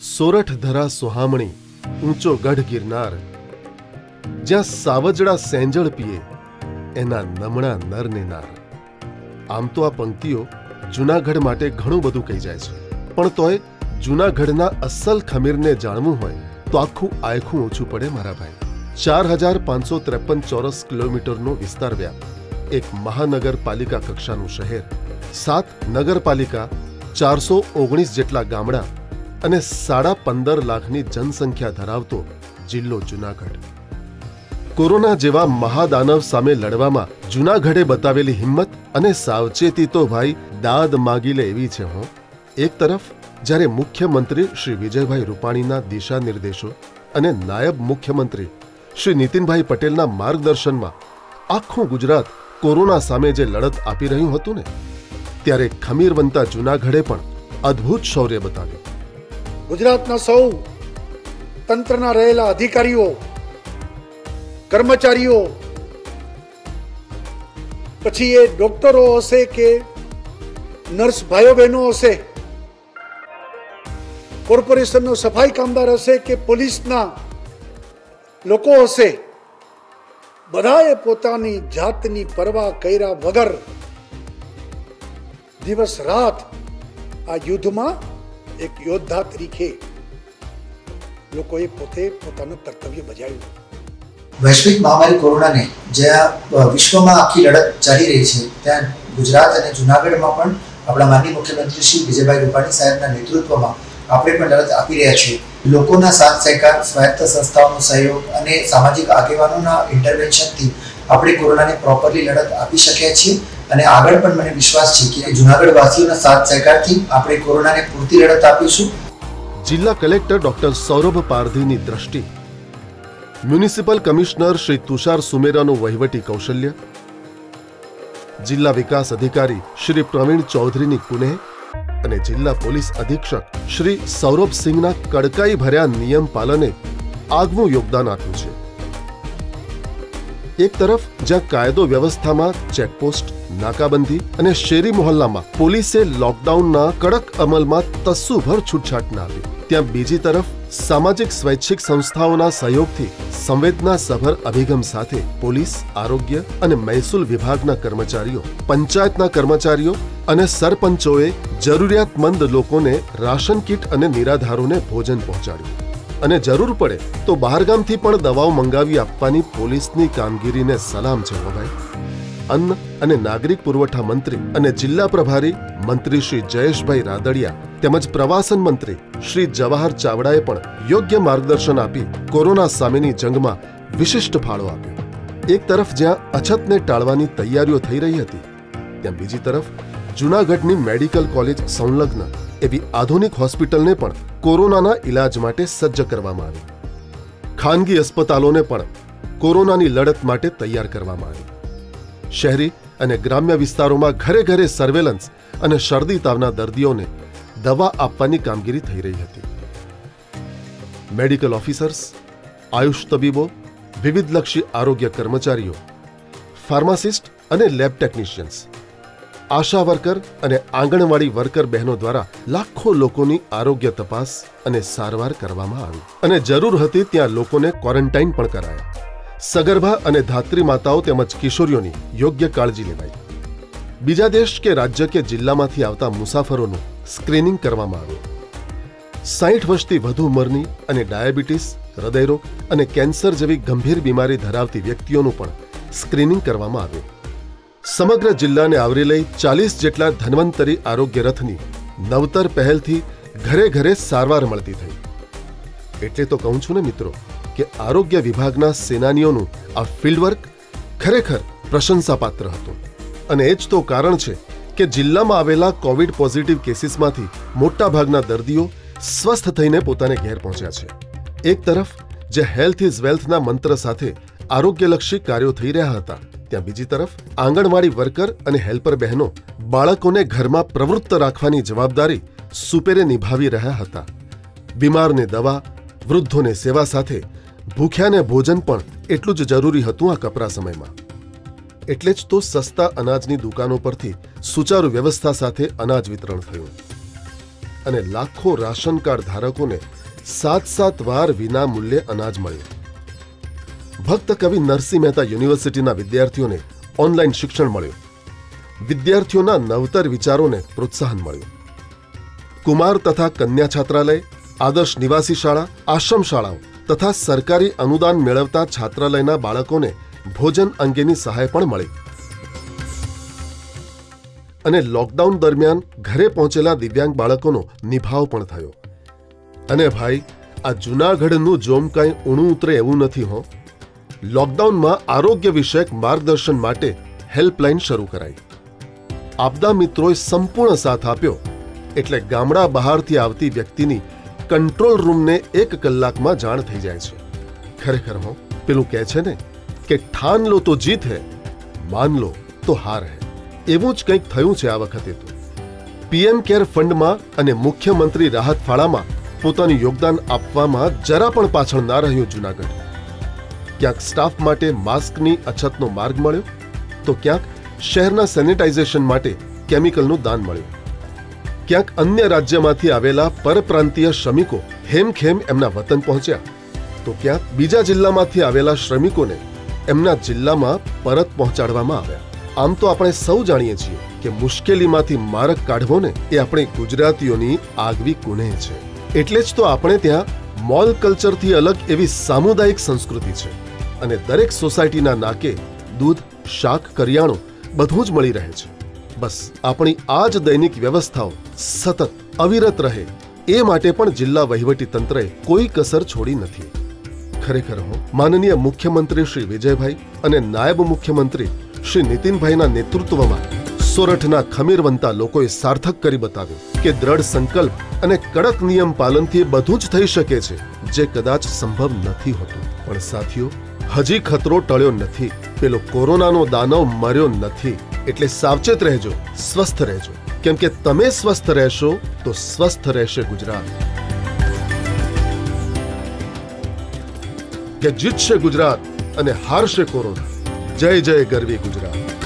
સોરઠ ધરા સુહામણી ઊંચો ગઢ ગિરનાર, જ્યાં સાવજડા સેંજળ પીએ એના નમણા નર ને નાર. આમ તો આ પંક્તિઓ જૂનાગઢ માટે ઘણું બધું કહી જાય છે, પણ તોય જૂનાગઢના અસલ ખમીરને જાણવું હોય તો આખું આયખું ઓછું પડે મારા ભાઈ. 4553 ચોરસ કિલોમીટરનો વિસ્તાર વ્યાપ, એક મહાનગરપાલિકા કક્ષાનું શહેર, 7 નગરપાલિકા, 419 જેટલા ગામડા અને 15.5 લાખની જનસંખ્યા ધરાવતો જિલ્લો જૂનાગઢ. કોરોના જેવા મહાદાનવ સામે લડવામાં જૂનાગઢે બતાવેલી હિંમત અને સાવચેતી તો ભાઈ દાદ માગી લે એવી છે. એક તરફ જ્યારે મુખ્યમંત્રી શ્રી વિજયભાઈ રૂપાણીના દિશા નિર્દેશો અને નાયબ મુખ્યમંત્રી શ્રી નીતિનભાઈ પટેલના માર્ગદર્શનમાં આખું ગુજરાત કોરોના સામે જે લડત આપી રહ્યું હતું ને, ત્યારે ખમીરવંતા જૂનાગઢે પણ અદ્ભુત શૌર્ય બતાવ્યું. ગુજરાતના સૌ તંત્રના રહેલા અધિકારીઓ, કર્મચારીઓ, પછી એ ડોક્ટરો હશે કે નર્સ ભાઈઓ બહેનો હશે, કોર્પોરેશનનો સફાઈ કામદાર હશે કે પોલીસના લોકો હશે, બધાએ પોતાની જાતની પરવા કર્યા વગર દિવસ રાત આ યુદ્ધમાં એક યોદ્ધા તરીકે લોકોએ પોતે પોતાનું કર્તવ્ય બજાવ્યું. વૈશ્વિક મહામારી કોરોનાને જ્યાં વિશ્વમાં આખી લડત ચાલી રહી છે, ત્યાં ગુજરાત અને જૂનાગઢમાં પણ આપણા માનનીય મુખ્યમંત્રી શ્રી વિજયભાઈ રૂપાણી સાહેબના નેતૃત્વમાં આપણે પણ લડત આપી રહ્યા છીએ. લોકોના સાથ સહકાર, સ્વાયત્ત સંસ્થાઓનો સહયોગ અને સામાજિક આગેવાનોના ઇન્ટરવેન્શનથી આપણે કોરોનાને પ્રોપરલી લડત આપી શક્યા છીએ અને આગળ પણ મને વિશ્વાસ છે કે જૂનાગઢ વાસીઓના સાથ સહકારથી આપણે કોરોનાને પૂરતી લડત આપીશું. જિલ્લા કલેક્ટર ડોક્ટર સૌરભ પારધીની દ્રષ્ટિ, મ્યુનિસિપલ કમિશનર શ્રી તુષાર સુમેરાનું વહીવટી કૌશલ્ય, જિલ્લા વિકાસ અધિકારી શ્રી પ્રવીણ ચૌધરીની કુનેહ અને જિલ્લા પોલીસ અધિક્ષક શ્રી સૌરભ સિંહના કડકાઈ ભર્યા નિયમ પાલને આગવું યોગદાન આપ્યું છે. એક તરફ જ્યાં કાયદો વ્યવસ્થામાં ચેકપોસ્ટ, નાકાબંધી અને શેરી મોહલ્લામાં પોલીસે લોકડાઉનના કડક અમલમાં તસ્સુભર છૂટછાટ ના આપી, ત્યાં બીજી તરફ સામાજિક સ્વૈચ્છિક સંસ્થાઓના સહયોગથી સંવેદનાસભર અભિગમ સાથે પોલીસ, આરોગ્ય અને મહેસૂલ વિભાગના કર્મચારીઓ, પંચાયતના કર્મચારીઓ અને સરપંચોએ જરૂરિયાતમંદ લોકોને રાશન કીટ અને નિરાધારોને ભોજન પહોંચાડ્યું અને જરૂર પડે તો બહારગામથી પણ દવાઓ મંગાવી આપવાની પોલીસની કામગીરીને સલામ છે ભાઈ. અન્ન અને નાગરિક પુરવઠા મંત્રી અને જિલ્લા પ્રભારી મંત્રી શ્રી જયેશભાઈ રાદડિયા તેમજ પ્રવાસન મંત્રી શ્રી જવાહર ચાવડાએ પણ યોગ્ય માર્ગદર્શન આપી કોરોના સામેની જંગમાં વિશિષ્ટ ફાળો આપ્યો. એક તરફ જ્યાં અછતને ટાળવાની તૈયારીઓ થઈ રહી હતી, ત્યાં બીજી તરફ જૂનાગઢની મેડિકલ કોલેજ સંલગ્ન એવી આધુનિક હોસ્પિટલને પણ કોરોનાના ઇલાજ માટે સજ્જ કરવામાં આવી. ખાનગી અસ્પતાલોને પણ કોરોનાની લડત માટે તૈયાર કરવામાં આવી. શહેરી અને ગ્રામ્ય વિસ્તારોમાં ઘરે ઘરે સર્વેલન્સ અને શરદી તાવના દર્દીઓને દવા આપવાની કામગીરી થઈ રહી હતી. મેડિકલ ઓફિસર્સ, આયુષ તબીબો, વિવિધલક્ષી આરોગ્ય કર્મચારીઓ, ફાર્માસિસ્ટ અને લેબ ટેકનિશિયન્સ, આશા વર્કર અને આંગણવાડી વર્કર બહેનો દ્વારા લાખો લોકોની આરોગ્ય તપાસ અને સારવાર કરવામાં આવી અને જરૂર હતી ત્યાં લોકોને ક્વોરન્ટાઇન પણ કરાયા. સગર્ભા અને ધાત્રી માતાઓ તેમજ કિશોરીઓની યોગ્ય કાળજી લેવાઈ. બીજા દેશ કે રાજ્ય કે જિલ્લામાંથી આવતા મુસાફરોનું સ્ક્રીનિંગ કરવામાં આવ્યું. 60 વર્ષથી વધુ ઉંમરની અને ડાયાબિટીસ, હૃદયરોગ અને કેન્સર જેવી ગંભીર બીમારી ધરાવતી વ્યક્તિઓનું પણ સ્ક્રીનિંગ કરવામાં આવ્યું. સમગ્ર જિલ્લાને આવરી લઈ 40 જેટલા ધન્વંતરી આરોગ્ય રથની નવતર પહેલથી ઘરે ઘરે સારવાર મળતી થઈ. એટલે તો કહું છું ને મિત્રો કે આરોગ્ય વિભાગના સેનાનીઓનું આ ફિલ્ડવર્ક ખરેખર પ્રશંસાપાત્ર હતું અને એ જ તો કારણ છે કે જિલ્લામાં આવેલા કોવિડ પોઝિટિવ કેસીસમાંથી મોટાભાગના દર્દીઓ સ્વસ્થ થઈને પોતાને ઘેર પહોંચ્યા છે. એક તરફ જે હેલ્થ ઇઝ વેલ્થના મંત્ર સાથે આરોગ્યલક્ષી કાર્યો થઈ રહ્યા હતા, ત્યાં બીજી તરફ આંગણવાડી વર્કર અને હેલ્પર બહેનો બાળકોને ઘરમાં પ્રવૃત્ત રાખવાની જવાબદારી સુપેરે નિભાવી રહ્યા હતા. બીમારને દવા, વૃદ્ધોને સેવા સાથે ભૂખ્યાને ભોજન પણ એટલું જ જરૂરી હતું આ કપરા સમયમાં. એટલે જ તો સસ્તા અનાજની દુકાનો પરથી સુચારુ વ્યવસ્થા સાથે અનાજ વિતરણ થયું. અને લાખો રાશન કાર્ડ ધારકોને 7 વાર વિના મૂલ્યે અનાજ મળ્યું. ભક્ત કવિ નરસિંહ મહેતા યુનિવર્સિટીના વિદ્યાર્થીઓને ઓનલાઈન શિક્ષણ મળ્યું. વિદ્યાર્થીઓના નવતર વિચારોને પ્રોત્સાહન મળ્યું. કુમાર તથા કન્યા છાત્રાલય, આદર્શ નિવાસી શાળા, આશ્રમ શાળાઓ તથા સરકારી અનુદાન મેળવતા છાત્રાલયના બાળકોને ભોજન અંગેની સહાય પણ મળી. અને લોકડાઉન દરમિયાન ઘરે પહોંચેલા દિવ્યાંગ બાળકોનો નિભાવ પણ થયો. અને ભાઈ, આ જૂનાગઢનું જોમ કાંઈ ઊણું ઉતરે એવું નથી હો. લોકડાઉનમાં આરોગ્ય વિષયક માર્ગદર્શન માટે હેલ્પલાઇન શરૂ કરાઈ. આપદા મિત્રોએ સંપૂર્ણ સાથ આપ્યો એટલે ગામડા બહારથી આવતી વ્યક્તિની કંટ્રોલ રૂમને 1 કલાકમાં જાણ થઈ જાય છે. ખરેખર હો, પેલું કહે છે ને કે ઠાન લો તો જીત હે, માન લો તો હાર હે. એવું જ કંઈક થયું છે આ વખતે તો. પીએમ કેર ફંડમાં અને મુખ્યમંત્રી રાહત ફાળામાં પોતાનું યોગદાન આપવામાં જરા પણ પાછળ ના રહ્યું જૂનાગઢ. ક્યાંક સ્ટાફ માટે માસ્કની અછતનો માર્ગ મળ્યો, તો ક્યાંક શહેરના સેનિટાઇઝેશન માટે કેમિકલનું દાન મળ્યું. ક્યાંક અન્ય રાજ્યમાંથી આવેલા પરપ્રાંતીય શ્રમિકો હેમખેમ એમના વતન પહોંચ્યા, તો ક્યાંક બીજા જિલ્લામાંથી આવેલા શ્રમિકોને એમના જિલ્લામાં પરત પહોંચાડવામાં આવ્યા. આમ તો આપણે સૌ જાણીએ છીએ કે મુશ્કેલીમાંથી માર્ગ કાઢવો ને એ આપણે ગુજરાતીઓની આગવી કુનેહ છે. એટલે જ તો આપણે ત્યાં મોલ કલ્ચરથી અલગ એવી સામુદાયિક સંસ્કૃતિ છે અને દરેક સોસાયટીના નાકે દૂધ, શાક, કરિયાણું બધું જ મળી રહે છે. બસ આપણી આ જ દૈનિક વ્યવસ્થાઓ સતત અવિરત રહે એ માટે પણ જિલ્લા વહીવટી તંત્રએ કોઈ કસર છોડી નથી. ખરેખર હો, માનનીય મુખ્યમંત્રી શ્રી વિજયભાઈ અને નાયબ મુખ્યમંત્રી શ્રી નીતિનભાઈના નેતૃત્વમાં સોરઠના ખમીરવંતા લોકોએ સાર્થક કરી બતાવ્યું કે દ્રઢ સંકલ્પ અને કડક નિયમ પાલનથી બધું જ થઈ શકે છે જે કદાચ સંભવ નથી હોતું. પણ સાથીઓ, હજી ખતરો ટળ્યો નથી. પેલો કોરોનાનો દાનવ મર્યો નથી. એટલે સાવચેત રહેજો, સ્વસ્થ રહેજો, કેમ કે તમે સ્વસ્થ રહેશો તો સ્વસ્થ રહેશે ગુજરાત. કે જીતશે ગુજરાત અને હારશે કોરોના. જય જય ગરવી ગુજરાત.